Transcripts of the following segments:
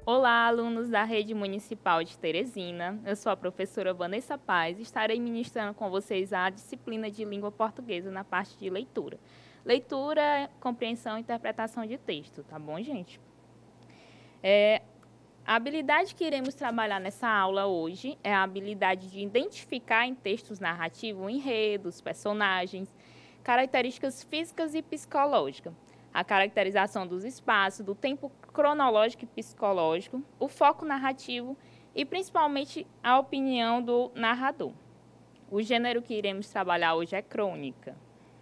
Olá, alunos da Rede Municipal de Teresina. Eu sou a professora Vanessa Paz e estarei ministrando com vocês a disciplina de língua portuguesa na parte de leitura. Leitura, compreensão e interpretação de texto, tá bom, gente? A habilidade que iremos trabalhar nessa aula hoje é a habilidade de identificar em textos narrativos enredos, personagens, características físicas e psicológicas, a caracterização dos espaços, do tempo cronológico e psicológico, o foco narrativo e principalmente a opinião do narrador. O gênero que iremos trabalhar hoje é crônica.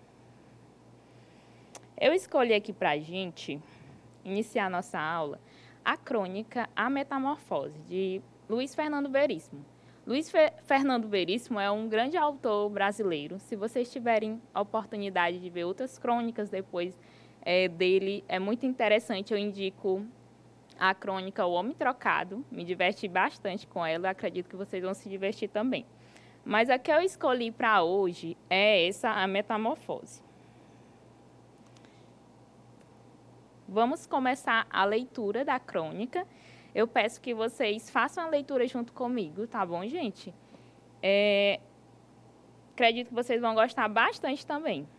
Eu escolhi aqui para a gente iniciar nossa aula a crônica A Metamorfose, de Luiz Fernando Veríssimo. Fernando Veríssimo é um grande autor brasileiro. Se vocês tiverem a oportunidade de ver outras crônicas depois dele, é muito interessante. Eu indico a crônica O Homem Trocado, me diverti bastante com ela, acredito que vocês vão se divertir também. Mas a que eu escolhi para hoje é essa, A Metamorfose. Vamos começar a leitura da crônica. Eu peço que vocês façam a leitura junto comigo, tá bom, gente? Acredito que vocês vão gostar bastante também.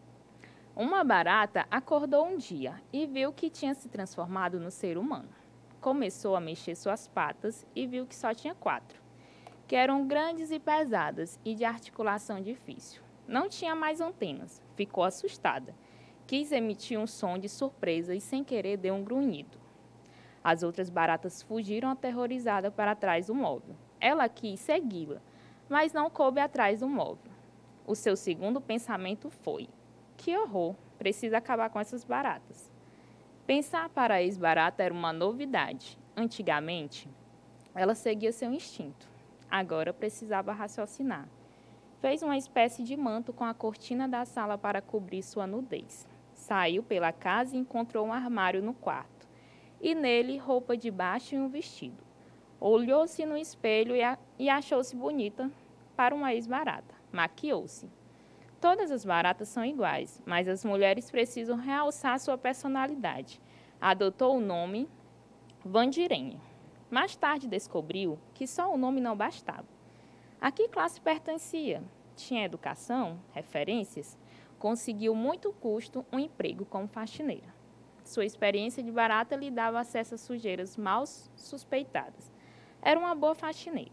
Uma barata acordou um dia e viu que tinha se transformado no ser humano. Começou a mexer suas patas e viu que só tinha 4, que eram grandes e pesadas e de articulação difícil. Não tinha mais antenas. Ficou assustada. Quis emitir um som de surpresa e, sem querer, deu um grunhido. As outras baratas fugiram aterrorizadas para trás do móvel. Ela quis segui-la, mas não coube atrás do móvel. O seu segundo pensamento foi: que horror, precisa acabar com essas baratas. Pensar para a ex-barata era uma novidade. Antigamente, ela seguia seu instinto. Agora precisava raciocinar. Fez uma espécie de manto com a cortina da sala para cobrir sua nudez. Saiu pela casa e encontrou um armário no quarto. E nele, roupa de baixo e um vestido. Olhou-se no espelho e achou-se bonita para uma ex-barata. Maquiou-se. Todas as baratas são iguais, mas as mulheres precisam realçar sua personalidade. Adotou o nome Vandirene. Mais tarde descobriu que só o nome não bastava. A que classe pertencia? Tinha educação, referências? Conseguiu muito custo um emprego como faxineira. Sua experiência de barata lhe dava acesso a sujeiras mal suspeitadas. Era uma boa faxineira.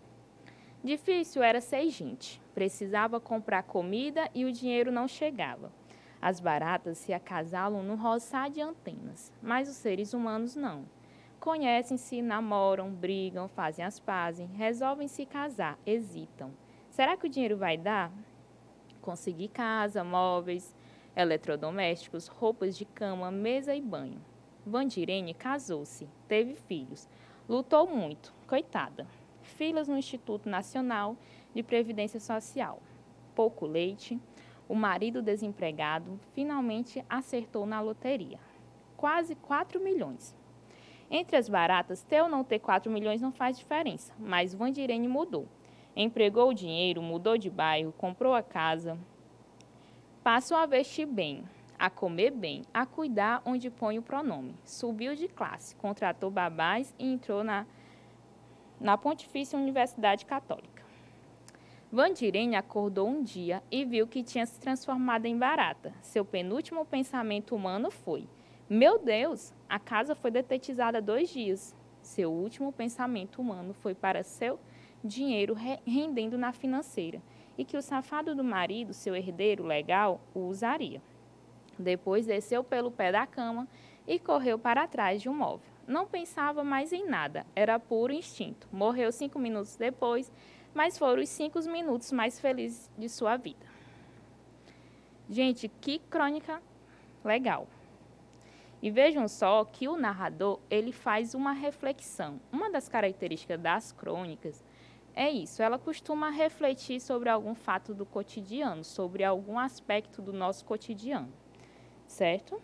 Difícil era ser gente. Precisava comprar comida e o dinheiro não chegava. As baratas se acasalam no roçar de antenas, mas os seres humanos não. Conhecem-se, namoram, brigam, fazem as pazes, resolvem se casar, hesitam. Será que o dinheiro vai dar? Conseguir casa, móveis, eletrodomésticos, roupas de cama, mesa e banho. Vandirene casou-se, teve filhos, lutou muito, coitada. Filas no Instituto Nacional de Previdência Social. Pouco leite, o marido desempregado finalmente acertou na loteria. Quase 4 milhões. Entre as baratas, ter ou não ter 4 milhões não faz diferença, mas Vandirene mudou. Empregou o dinheiro, mudou de bairro, comprou a casa. Passou a vestir bem, a comer bem, a cuidar onde põe o pronome. Subiu de classe, contratou babás e entrou na Pontifícia Universidade Católica. Vandirene acordou um dia e viu que tinha se transformado em barata. Seu penúltimo pensamento humano foi: meu Deus, a casa foi detetizada há 2 dias. Seu último pensamento humano foi para seu dinheiro rendendo na financeira e que o safado do marido, seu herdeiro legal, o usaria. Depois desceu pelo pé da cama e correu para trás de um móvel. Não pensava mais em nada, era puro instinto. Morreu 5 minutos depois, mas foram os 5 minutos mais felizes de sua vida. Gente, que crônica legal! E vejam só que o narrador, ele faz uma reflexão. Uma das características das crônicas é isso, ela costuma refletir sobre algum fato do cotidiano, sobre algum aspecto do nosso cotidiano, certo?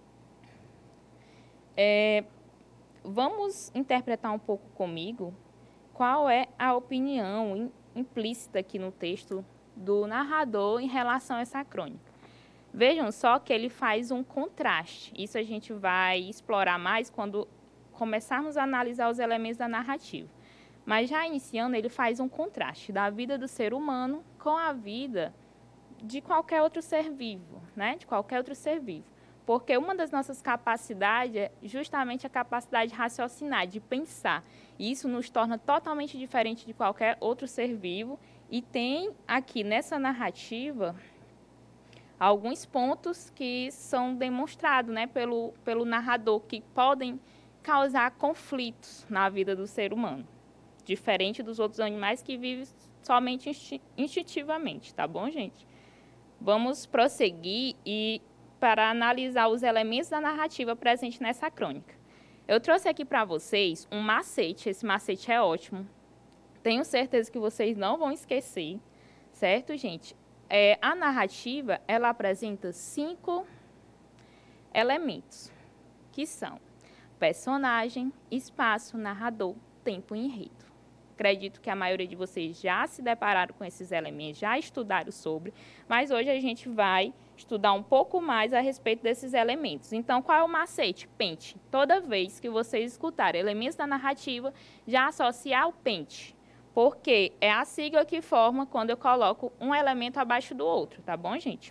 Vamos interpretar um pouco comigo qual é a opinião implícita aqui no texto do narrador em relação a essa crônica. Vejam só que ele faz um contraste. Isso a gente vai explorar mais quando começarmos a analisar os elementos da narrativa. Mas já iniciando, ele faz um contraste da vida do ser humano com a vida de qualquer outro ser vivo, né? De qualquer outro ser vivo. Porque uma das nossas capacidades é justamente a capacidade de raciocinar, de pensar. E isso nos torna totalmente diferente de qualquer outro ser vivo. E tem aqui nessa narrativa alguns pontos que são demonstrados, né, pelo narrador, que podem causar conflitos na vida do ser humano. Diferente dos outros animais que vivem somente instintivamente, tá bom, gente? Vamos prosseguir e para analisar os elementos da narrativa presente nessa crônica. Eu trouxe aqui para vocês um macete, esse macete é ótimo. Tenho certeza que vocês não vão esquecer, certo, gente? A narrativa, ela apresenta 5 elementos, que são personagem, espaço, narrador, tempo e enredo. Acredito que a maioria de vocês já se depararam com esses elementos, já estudaram sobre, mas hoje a gente vai estudar um pouco mais a respeito desses elementos. Então, qual é o macete? Pente. Toda vez que vocês escutarem elementos da narrativa, já associar ao pente, porque é a sigla que forma quando eu coloco um elemento abaixo do outro, tá bom, gente?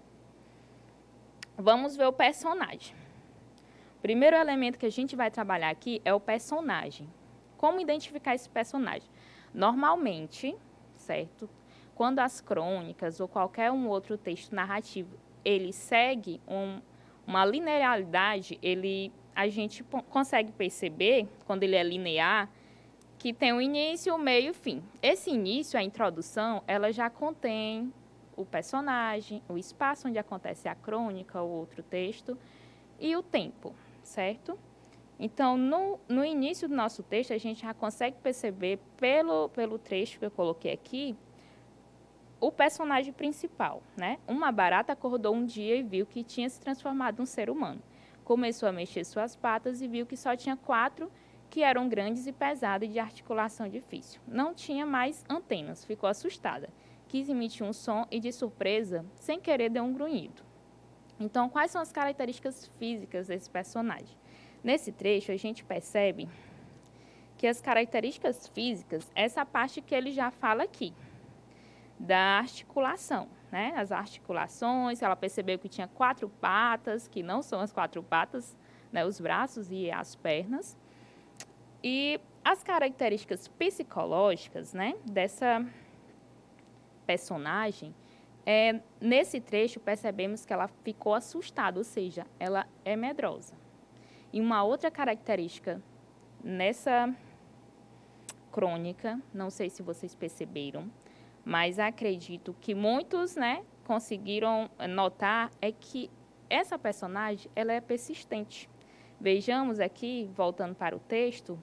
Vamos ver o personagem. O primeiro elemento que a gente vai trabalhar aqui é o personagem. Como identificar esse personagem? Normalmente, certo? Quando as crônicas ou qualquer outro texto narrativo, ele segue uma linearidade, a gente consegue perceber, quando ele é linear, que tem um início, um meio e fim. Esse início, a introdução, ela já contém o personagem, o espaço onde acontece a crônica ou outro texto e o tempo, certo? Então, no início do nosso texto, a gente já consegue perceber, pelo trecho que eu coloquei aqui, o personagem principal, né? Uma barata acordou um dia e viu que tinha se transformado num ser humano. Começou a mexer suas patas e viu que só tinha 4, que eram grandes e pesadas e de articulação difícil. Não tinha mais antenas, ficou assustada. Quis emitir um som e, de surpresa, sem querer, deu um grunhido. Então, quais são as características físicas desse personagem? Nesse trecho, a gente percebe que as características físicas, essa parte que ele já fala aqui, da articulação, né? As articulações, ela percebeu que tinha 4 patas, que não são as 4 patas, né? Os braços e as pernas. E as características psicológicas, né, dessa personagem, nesse trecho percebemos que ela ficou assustada, ou seja, ela é medrosa. E uma outra característica nessa crônica, não sei se vocês perceberam, mas acredito que muitos, né, conseguiram notar, é que essa personagem ela é persistente. Vejamos aqui, voltando para o texto,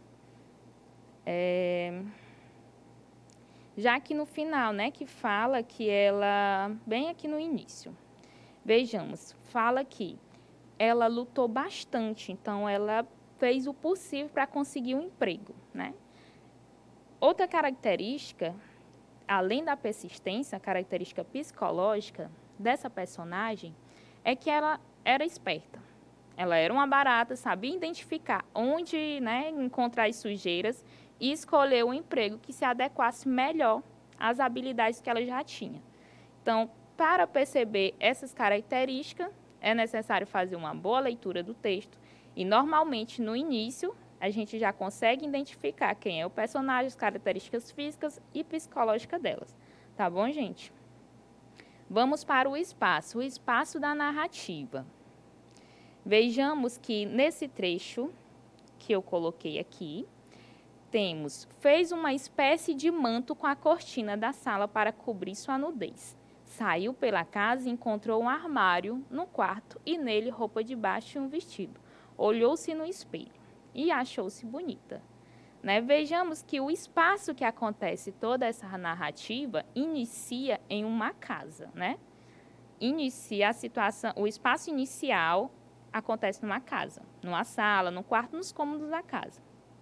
já aqui no final, né, que fala que ela, bem aqui no início, vejamos, fala que ela lutou bastante, então ela fez o possível para conseguir um emprego, né? Outra característica, além da persistência, a característica psicológica dessa personagem, é que ela era esperta. Ela era uma barata, sabia identificar onde, né, encontrar as sujeiras e escolher um emprego que se adequasse melhor às habilidades que ela já tinha. Então, para perceber essas características, é necessário fazer uma boa leitura do texto e, normalmente, no início, a gente já consegue identificar quem é o personagem, as características físicas e psicológicas delas. Tá bom, gente? Vamos para o espaço da narrativa. Vejamos que nesse trecho que eu coloquei aqui, temos, fez uma espécie de manto com a cortina da sala para cobrir sua nudez. Saiu pela casa e encontrou um armário no quarto e nele roupa de baixo e um vestido. Olhou-se no espelho e achou-se bonita. Né? Vejamos que o espaço que acontece toda essa narrativa inicia em uma casa, né? Inicia a situação, o espaço inicial acontece numa casa, numa sala, no quarto, nos cômodos da casa.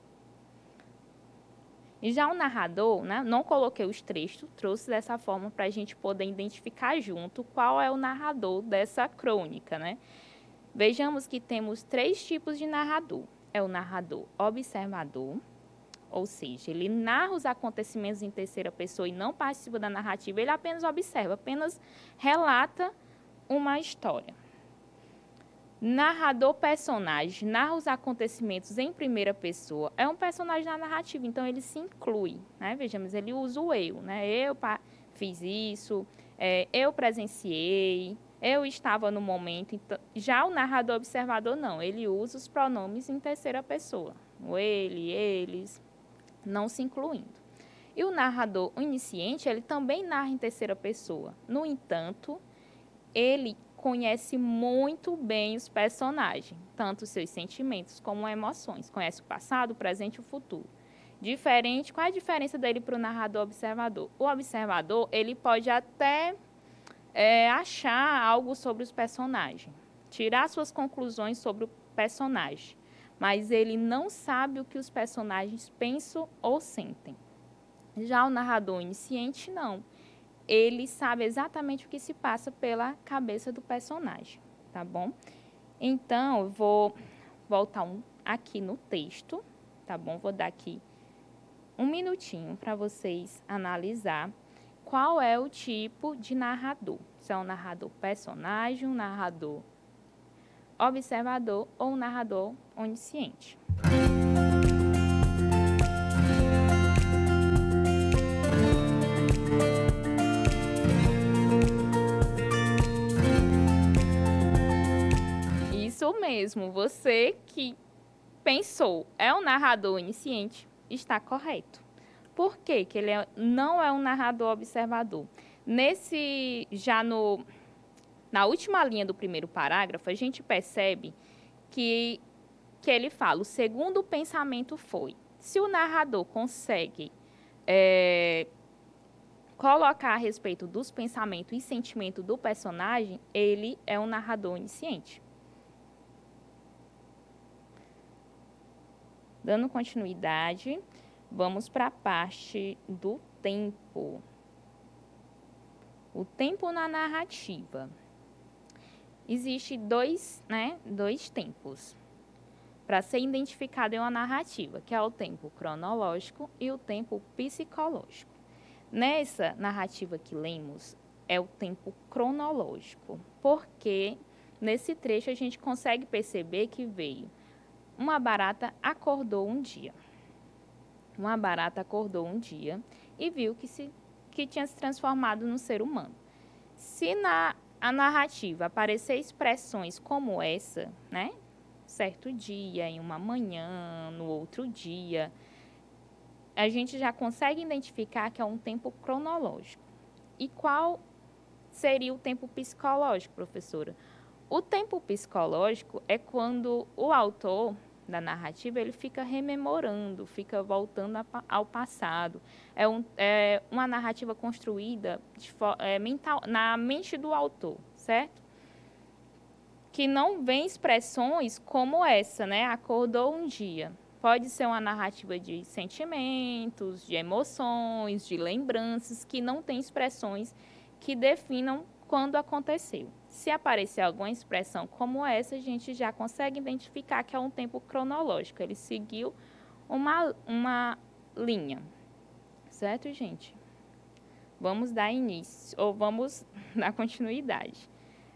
E já o narrador, né, não coloquei os trechos, trouxe dessa forma para a gente poder identificar junto qual é o narrador dessa crônica, né? Vejamos que temos 3 tipos de narrador. é o narrador observador, ou seja, ele narra os acontecimentos em terceira pessoa e não participa da narrativa, ele apenas observa, apenas relata uma história. Narrador personagem, narra os acontecimentos em primeira pessoa, é um personagem na narrativa, então ele se inclui, né? Vejamos, ele usa o eu, né? Eu fiz isso, eu presenciei, eu estava no momento. Então, já o narrador observador não, ele usa os pronomes em terceira pessoa, o ele, eles, não se incluindo. E o narrador onisciente, ele também narra em terceira pessoa. No entanto, ele conhece muito bem os personagens, tanto os seus sentimentos como emoções. Conhece o passado, o presente e o futuro. Qual é a diferença dele para o narrador observador? O observador, ele pode até achar algo sobre os personagens, tirar suas conclusões sobre o personagem, mas ele não sabe o que os personagens pensam ou sentem. Já o narrador onisciente, não. Ele sabe exatamente o que se passa pela cabeça do personagem, tá bom? Então, eu vou voltar aqui no texto, tá bom? Vou dar aqui um minutinho para vocês analisar qual é o tipo de narrador. Se é um narrador personagem, um narrador observador ou um narrador onisciente. Isso mesmo, você que pensou é um narrador onisciente, está correto. Por quê que ele não é um narrador observador? Na última linha do primeiro parágrafo, a gente percebe que ele fala, o segundo pensamento foi. Se o narrador consegue colocar a respeito dos pensamentos e sentimentos do personagem, ele é um narrador onisciente. Dando continuidade, vamos para a parte do tempo. O tempo na narrativa. Existem dois tempos para ser identificado em uma narrativa, que é o tempo cronológico e o tempo psicológico. Nessa narrativa que lemos, é o tempo cronológico, porque nesse trecho a gente consegue perceber que veio uma barata acordou um dia. Uma barata acordou um dia e viu que tinha se transformado num ser humano. Se a narrativa aparecer expressões como essa, né? Certo dia, em uma manhã, no outro dia, a gente já consegue identificar que é um tempo cronológico. E qual seria o tempo psicológico, professora? O tempo psicológico é quando o autor da narrativa ele fica rememorando, fica voltando ao passado. É uma narrativa construída na mente do autor, certo? Que não vem expressões como essa, né? Acordou um dia. Pode ser uma narrativa de sentimentos, de emoções, de lembranças, que não tem expressões que definam quando aconteceu. Se aparecer alguma expressão como essa, a gente já consegue identificar que é um tempo cronológico. Ele seguiu uma linha. Certo, gente? Vamos dar início, ou vamos dar continuidade.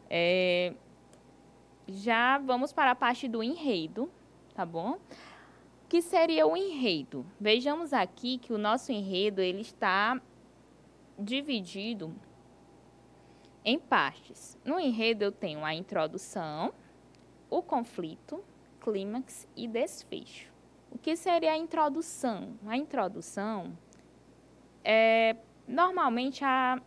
Já vamos para a parte do enredo, tá bom? O que seria o enredo? Vejamos aqui que o nosso enredo ele está dividido em partes. No enredo eu tenho a introdução, o conflito, clímax e desfecho. O que seria a introdução? A introdução é normalmente a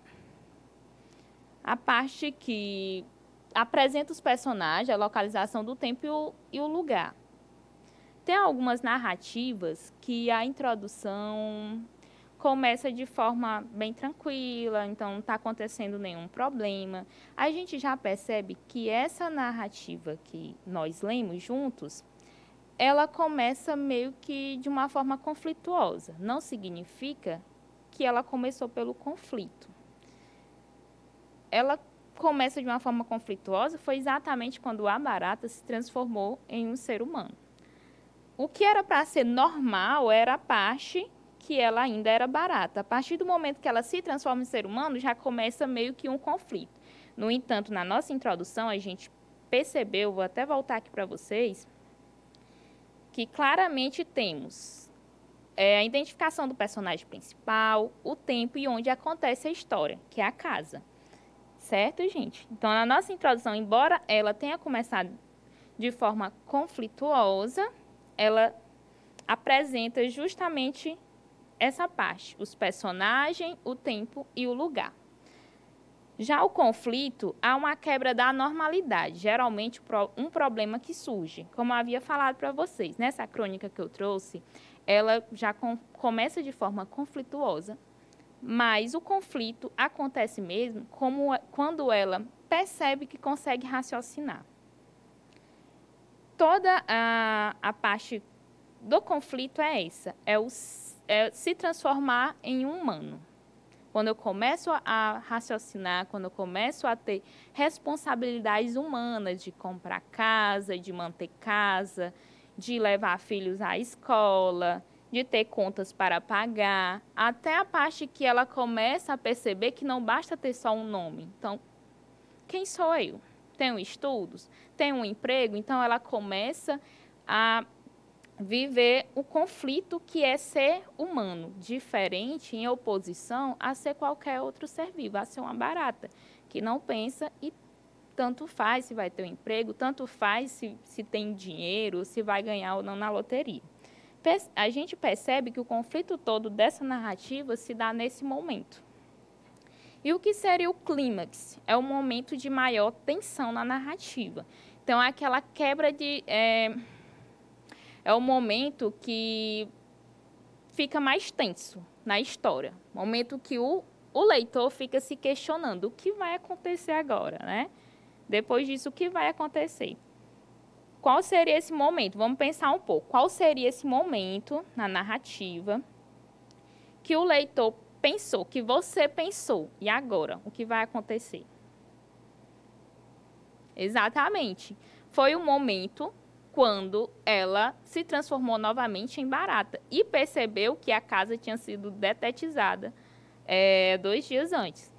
parte que apresenta os personagens, a localização do tempo e o lugar. Tem algumas narrativas que a introdução começa de forma bem tranquila, então não está acontecendo nenhum problema. A gente já percebe que essa narrativa que nós lemos juntos, ela começa meio que de uma forma conflituosa. Não significa que ela começou pelo conflito. Ela começa de uma forma conflituosa foi exatamente quando a barata se transformou em um ser humano. o que era para ser normal era a parte que ela ainda era barata. A partir do momento que ela se transforma em ser humano, já começa meio que um conflito. No entanto, na nossa introdução, a gente percebeu, vou até voltar aqui para vocês, que claramente temos a identificação do personagem principal, o tempo e onde acontece a história, que é a casa. Certo, gente? Então, na nossa introdução, embora ela tenha começado de forma conflituosa, ela apresenta justamente essa parte, os personagens, o tempo e o lugar. Já o conflito, há uma quebra da normalidade, geralmente um problema que surge. Como eu havia falado para vocês, nessa crônica que eu trouxe, ela já começa de forma conflituosa, mas o conflito acontece mesmo quando ela percebe que consegue raciocinar. Toda a parte do conflito é essa, é se transformar em um humano. Quando eu começo a raciocinar, quando eu começo a ter responsabilidades humanas de comprar casa, de manter casa, de levar filhos à escola, de ter contas para pagar, até a parte que ela começa a perceber que não basta ter só um nome. Então, quem sou eu? Tenho estudos? Tenho um emprego? Então, ela começa a viver o conflito que é ser humano, diferente, em oposição a ser qualquer outro ser vivo, a ser uma barata, que não pensa e tanto faz se vai ter um emprego, tanto faz se tem dinheiro, se vai ganhar ou não na loteria. A gente percebe que o conflito todo dessa narrativa se dá nesse momento. E o que seria o clímax? É o momento de maior tensão na narrativa. Então, é aquela quebra de... É o momento que fica mais tenso na história. Momento que o leitor fica se questionando o que vai acontecer agora, né? Depois disso, o que vai acontecer? Qual seria esse momento? Vamos pensar um pouco. Qual seria esse momento na narrativa que o leitor pensou, que você pensou, e agora? O que vai acontecer? Exatamente. Foi o momento quando ela se transformou novamente em barata e percebeu que a casa tinha sido detetizada 2 dias antes.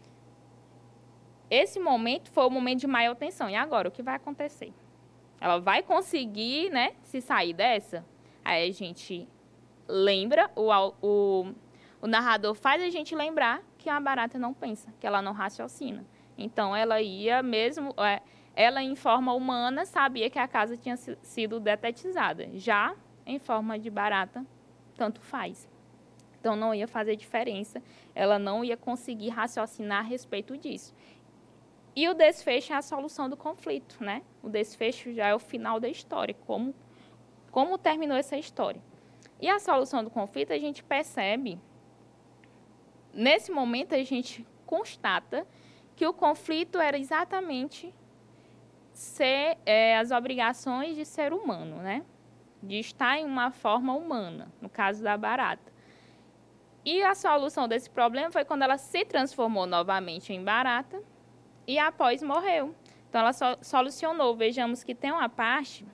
Esse momento foi o momento de maior tensão. E agora, o que vai acontecer? Ela vai conseguir, né, se sair dessa? Aí a gente lembra, o narrador faz a gente lembrar que a barata não pensa, que ela não raciocina. Então, ela ia mesmo... ela, em forma humana, sabia que a casa tinha sido detetizada. Já em forma de barata, tanto faz. Então, não ia fazer diferença. Ela não ia conseguir raciocinar a respeito disso. E o desfecho é a solução do conflito, né? O desfecho já é o final da história, como terminou essa história. E a solução do conflito, a gente percebe... Nesse momento, a gente constata que o conflito era exatamente... ser as obrigações de ser humano, né? De estar em uma forma humana, no caso da barata. E a solução desse problema foi quando ela se transformou novamente em barata e após morreu. Então, ela solucionou. Vejamos que tem uma parte...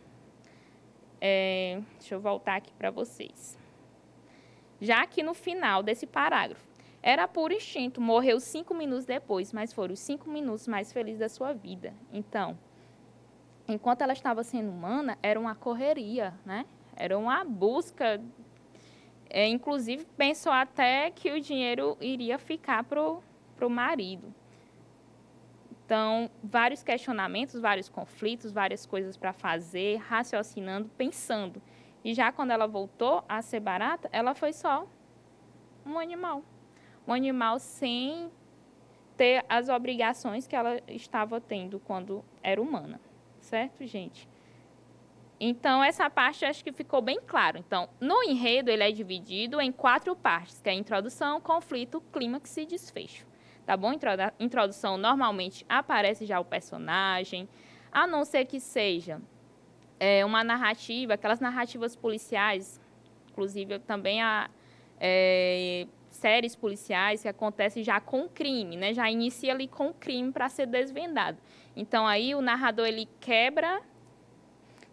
deixa eu voltar aqui para vocês. Já que no final desse parágrafo, era por instinto, morreu 5 minutos depois, mas foram os 5 minutos mais felizes da sua vida. Então... enquanto ela estava sendo humana, era uma correria, né? Era uma busca. Inclusive, pensou até que o dinheiro iria ficar para o marido. Então, vários questionamentos, vários conflitos, várias coisas para fazer, raciocinando, pensando. E já quando ela voltou a ser barata, ela foi só um animal. Um animal sem ter as obrigações que ela estava tendo quando era humana. Certo, gente? Então, essa parte acho que ficou bem claro. Então, no enredo, ele é dividido em 4 partes, que é introdução, conflito, clímax e desfecho. Tá bom? Introdução, normalmente, aparece já o personagem, a não ser que seja uma narrativa, aquelas narrativas policiais, inclusive também há séries policiais que acontecem já com crime, né? Já inicia ali com o crime para ser desvendado. Então, aí o narrador ele quebra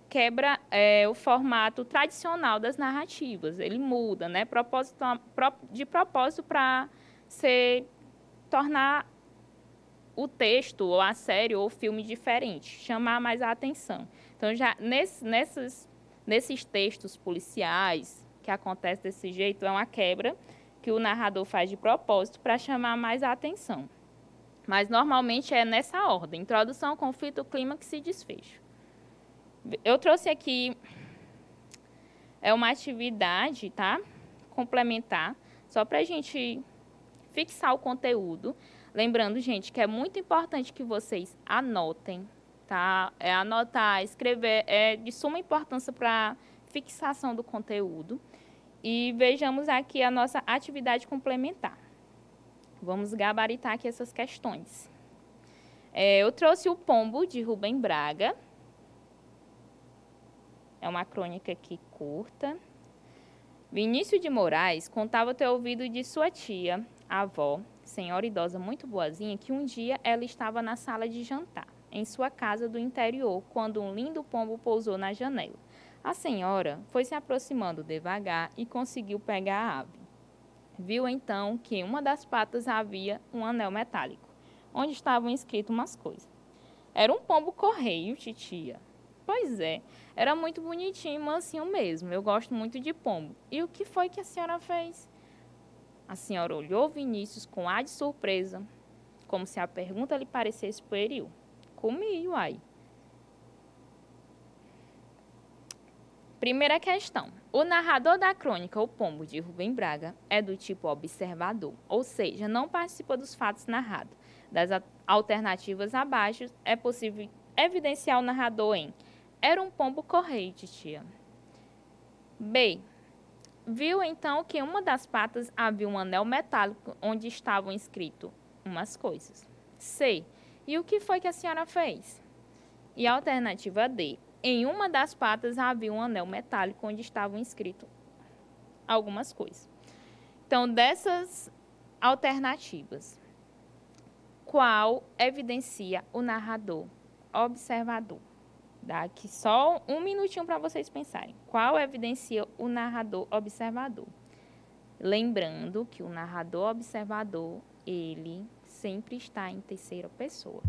quebra o formato tradicional das narrativas. Ele muda, né? De propósito para tornar o texto, ou a série, ou o filme diferente, chamar mais a atenção. Então, já nesses textos policiais que acontece desse jeito, é uma quebra que o narrador faz de propósito para chamar mais a atenção. Mas, normalmente, é nessa ordem: introdução, conflito, clímax e desfecho. Eu trouxe aqui uma atividade, tá? Complementar, só para a gente fixar o conteúdo. Lembrando, gente, que é muito importante que vocês anotem, tá? Anotar, escrever é de suma importância para fixação do conteúdo. E vejamos aqui a nossa atividade complementar. Vamos gabaritar aqui essas questões. Eu trouxe o Pombo, de Rubem Braga. É uma crônica aqui curta. Vinícius de Moraes contava ter ouvido de sua tia, a avó, senhora idosa muito boazinha, que um dia ela estava na sala de jantar, em sua casa do interior, quando um lindo pombo pousou na janela. A senhora foi se aproximando devagar e conseguiu pegar a ave. Viu então que em uma das patas havia um anel metálico, onde estavam escritas umas coisas. Era um pombo-correio, titia. Pois é, era muito bonitinho e mansinho mesmo. Eu gosto muito de pombo. E o que foi que a senhora fez? A senhora olhou Vinícius com ar de surpresa, como se a pergunta lhe parecesse pueril. Comi, uai. Primeira questão. O narrador da crônica O Pombo, de Rubem Braga, é do tipo observador, ou seja, não participa dos fatos narrados. Das alternativas abaixo, é possível evidenciar o narrador em: era um pombo-correio, titia. B. Viu então que em uma das patas havia um anel metálico onde estavam escritas umas coisas. C. E o que foi que a senhora fez? E a alternativa D. Em uma das patas havia um anel metálico onde estavam escritas algumas coisas. Então, dessas alternativas, qual evidencia o narrador observador? Dá aqui só um minutinho para vocês pensarem. Qual evidencia o narrador observador? Lembrando que o narrador observador, ele sempre está em terceira pessoa.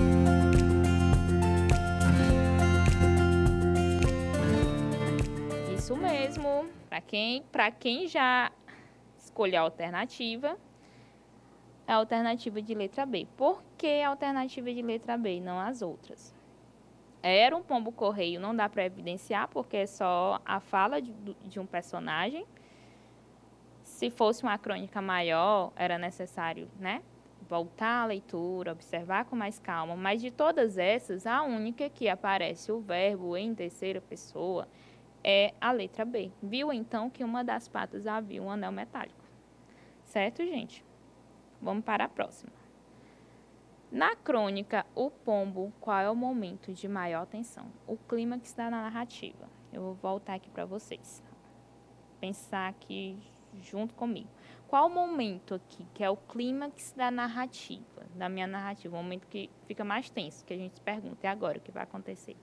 Isso mesmo. Para quem já escolheu a alternativa, é a alternativa de letra B. Por que a alternativa de letra B e não as outras? Era um pombo-correio, não dá para evidenciar, porque é só a fala de um personagem. Se fosse uma crônica maior, era necessário, né, voltar à leitura, observar com mais calma. Mas de todas essas, a única que aparece o verbo em terceira pessoa é a letra B. Viu, então, que uma das patas havia um anel metálico. Certo, gente? Vamos para a próxima. Na crônica O Pombo, qual é o momento de maior tensão? O clímax da narrativa. Eu vou voltar aqui para vocês. Pensar aqui junto comigo. Qual o momento aqui que é o clímax da narrativa, da minha narrativa? O momento que fica mais tenso, que a gente se pergunta: e agora o que vai acontecer?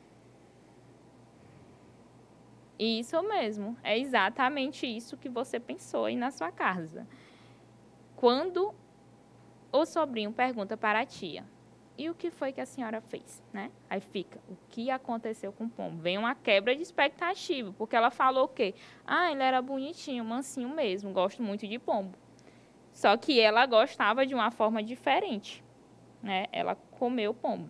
Isso mesmo, é exatamente isso que você pensou aí na sua casa. Quando o sobrinho pergunta para a tia: e o que foi que a senhora fez, né? Aí fica: o que aconteceu com o pombo? Vem uma quebra de expectativa, porque ela falou o quê? Ah, ele era bonitinho, mansinho mesmo, gosto muito de pombo. Só que ela gostava de uma forma diferente, né? Ela comeu o pombo.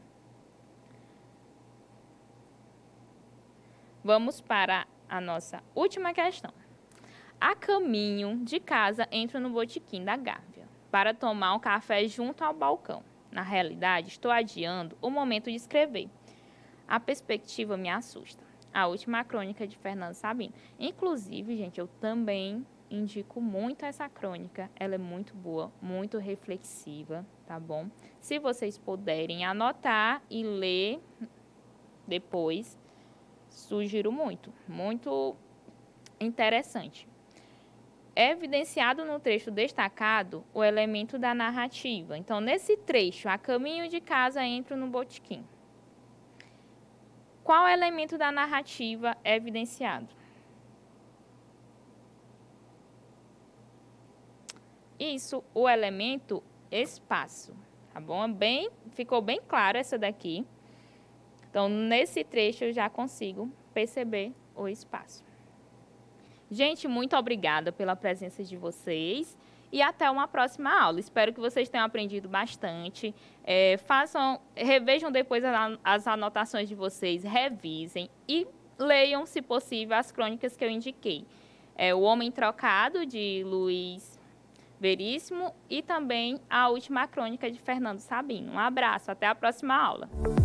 Vamos para a nossa última questão. A caminho de casa, entro no botequim da Gávea para tomar um café junto ao balcão. Na realidade, estou adiando o momento de escrever. A perspectiva me assusta. A última crônica de Fernando Sabino. Inclusive, gente, eu também indico muito essa crônica. Ela é muito boa, muito reflexiva, tá bom? Se vocês puderem anotar e ler depois, sugiro muito. Muito interessante. É evidenciado no trecho destacado o elemento da narrativa. Então, nesse trecho, a caminho de casa, entro no botequim. Qual elemento da narrativa é evidenciado? Isso, o elemento espaço, tá bom? Ficou bem claro essa daqui. Então, nesse trecho eu já consigo perceber o espaço. Gente, muito obrigada pela presença de vocês e até uma próxima aula. Espero que vocês tenham aprendido bastante. Revejam depois as anotações de vocês, revisem e leiam, se possível, as crônicas que eu indiquei. O Homem Trocado, de Luiz Veríssimo, e também a Última Crônica, de Fernando Sabino. Um abraço, até a próxima aula.